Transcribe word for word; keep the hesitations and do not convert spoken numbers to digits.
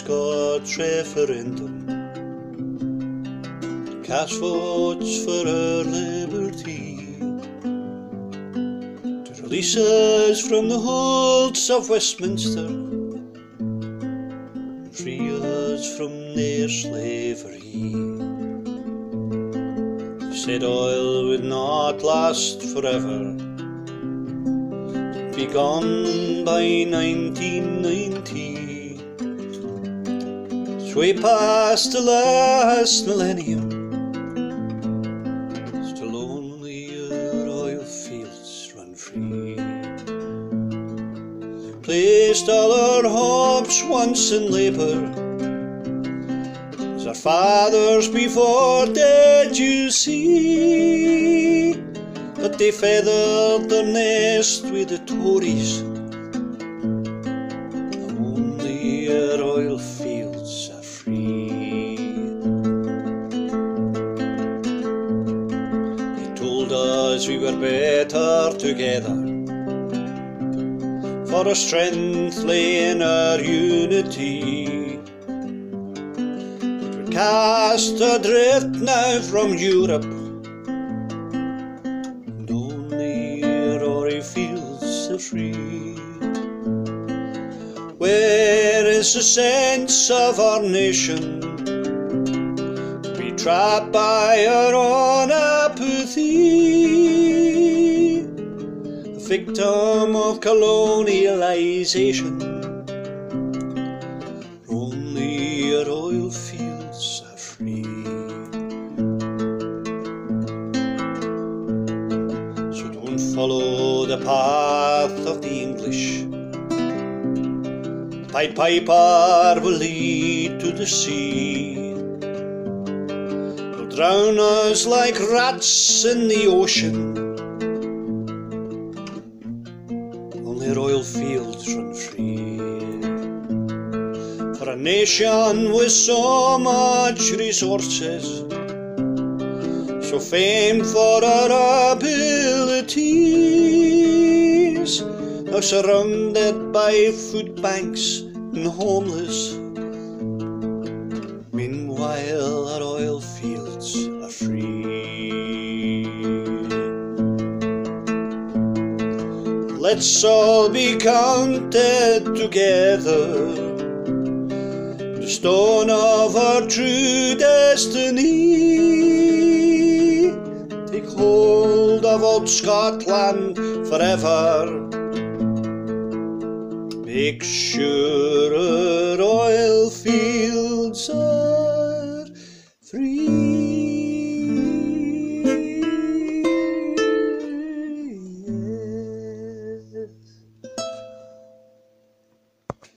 Scots referendum cast votes for our liberty, to release us from the holds of Westminster, free us from their slavery. They said oil would not last forever, be gone by nineteen ninety. As we passed the last millennium, still only our oil fields run free. Placed all our hopes once in labour, as our fathers before did you see, but they feathered their nest with the Tories, and only our oil fields are free. They told us we were better together, for our strength lay in our unity. But we're cast adrift now from Europe, and only our oil fields are free. Where is the sense of our nation, to be trapped by our own apathy, a victim of colonialization? Only our oil fields are free. So don't follow the path of the English. Pied Piper will lead to the sea, will drown us like rats in the ocean. Only our oil fields run free. For a nation with so much resources, so famed for our abilities, now surrounded by food banks and homeless. Meanwhile our oil fields are free. Let's all be counted together, the stone of our true destiny. Take hold of old Scotland forever, make sure our oil fields are